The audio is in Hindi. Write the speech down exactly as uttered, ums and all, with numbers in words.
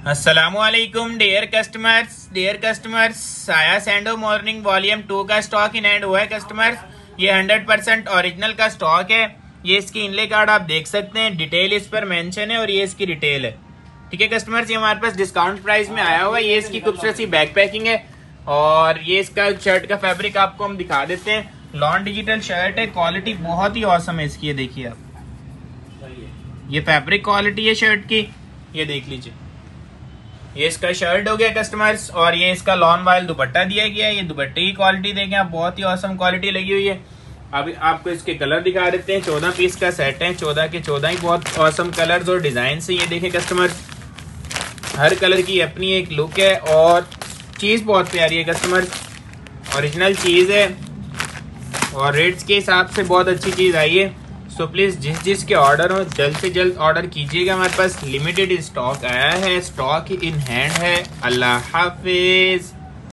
अस्सलामुअलैकुम dear customers dear customers Saya सैंडो मॉर्निंग वॉल्यूम टू का स्टॉक इन हैंड हुआ है कस्टमर्स। ये हंड्रेड परसेंट ओरिजिनल का स्टॉक है। ये इसकी इनले कार्ड आप देख सकते हैं, डिटेल इस पर मेंशन है और ये इसकी डिटेल है। ठीक है कस्टमर्स, ये हमारे पास डिस्काउंट प्राइस में आया हुआ है। ये इसकी खूबसूरत सी बैक पैकिंग है और ये इसका शर्ट का फैब्रिक आपको हम दिखा देते हैं। लॉन डिजिटल शर्ट है, क्वालिटी बहुत ही औसम है इसकी। ये देखिए आप, ये फैब्रिक क्वालिटी है शर्ट की, ये देख लीजिए। ये इसका शर्ट हो गया कस्टमर्स और ये इसका लॉन वाइल दुपट्टा दिया गया है। ये दुपट्टे की क्वालिटी देखें आप, बहुत ही औसम क्वालिटी लगी हुई है। अभी आपको इसके कलर दिखा देते हैं। चौदह पीस का सेट है, चौदह के चौदह ही बहुत औसम कलर्स और डिजाइन से। ये देखें कस्टमर्स, हर कलर की अपनी एक लुक है और चीज बहुत प्यारी है कस्टमर्स, ओरिजिनल चीज है और रेट्स के हिसाब से बहुत अच्छी चीज आई है। सो प्लीज जिस जिस के ऑर्डर हो जल्द से जल्द ऑर्डर कीजिएगा। हमारे पास लिमिटेड स्टॉक आया है, स्टॉक इन हैंड है। अल्लाह हाफिज।